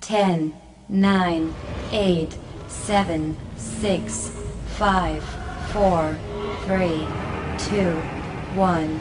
10, 9, 8, 7, 6, 5, 4, 3, 2, 1.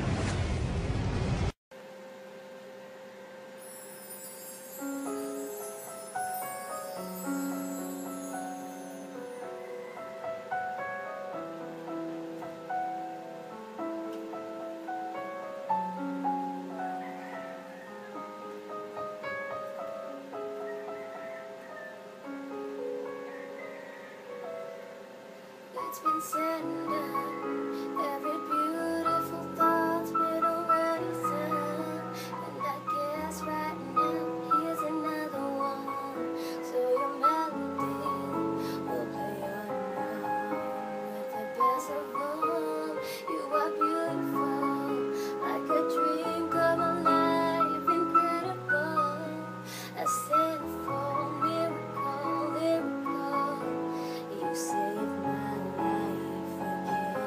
It's been said and done, every beautiful thought's been already said. And I guess right now, here's another one. So your melody will play on with the best of them. You are beautiful, like a dream come alive, incredible. I said for miracle, miracle. You saved my life again,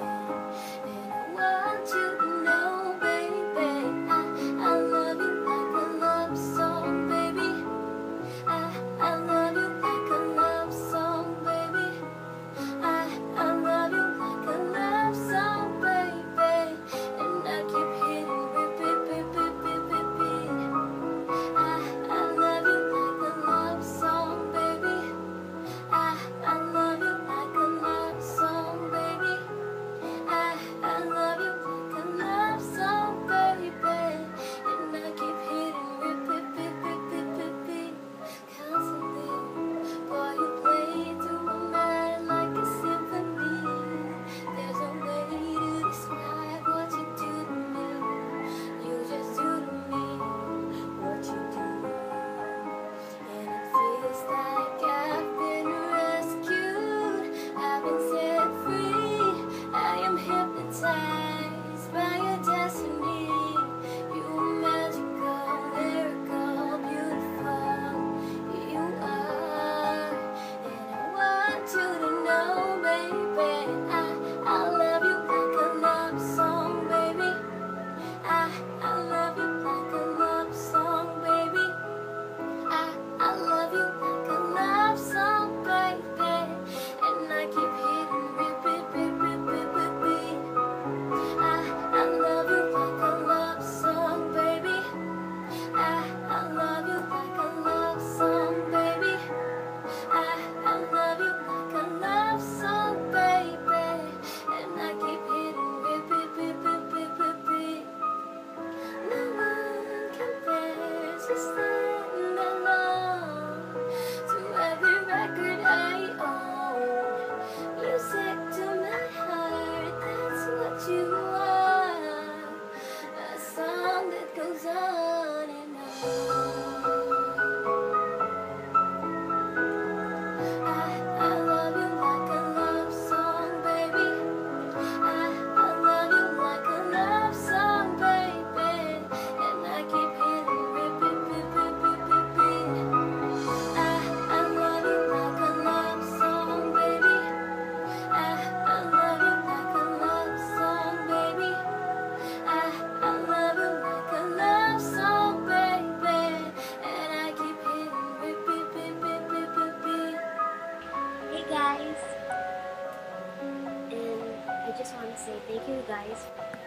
and I want you to know, baby, I love you like a love song, baby. I love you like a love song, baby. I love you like a love song, baby, and I keep hitting repeat, repeat, repeat, repeat. I love you like a love song, baby. I love you like a love song, baby. I love you like a love song, baby. And I keep hitting repeat, repeat, repeat, repeat. Constantly, boy, you play through my mind like a symphony. There's no way to describe what you do to me. You just do to me what you do. And it feels like I've been rescued, I've been set free. I am hypnotized by your destiny. You are magical, lyrical, beautiful. You are, and I want you to know, baby, I love you like a love song, baby. I love you like a love song, baby. I love you like a love song, baby, and I keep hitting repeat, repeat, repeat, repeat. I love you like a love song, baby. I love you like a love song, baby. I love you like a love song, baby, and I keep hitting repeat, repeat, repeat, repeat. No one compares to stand alone to every record I own. Music to my heart, that's what you are. A song that goes on and on. I love you like a love song, baby. I love you like a love song, baby, and I keep hitting repeat, repeat, repeat, repeat. I love you like a love song, baby. I love you like a love song, baby. I love you like a love song, baby, and I keep hitting repeat, repeat, repeat, repeat. Hey guys, and I just want to say thank you guys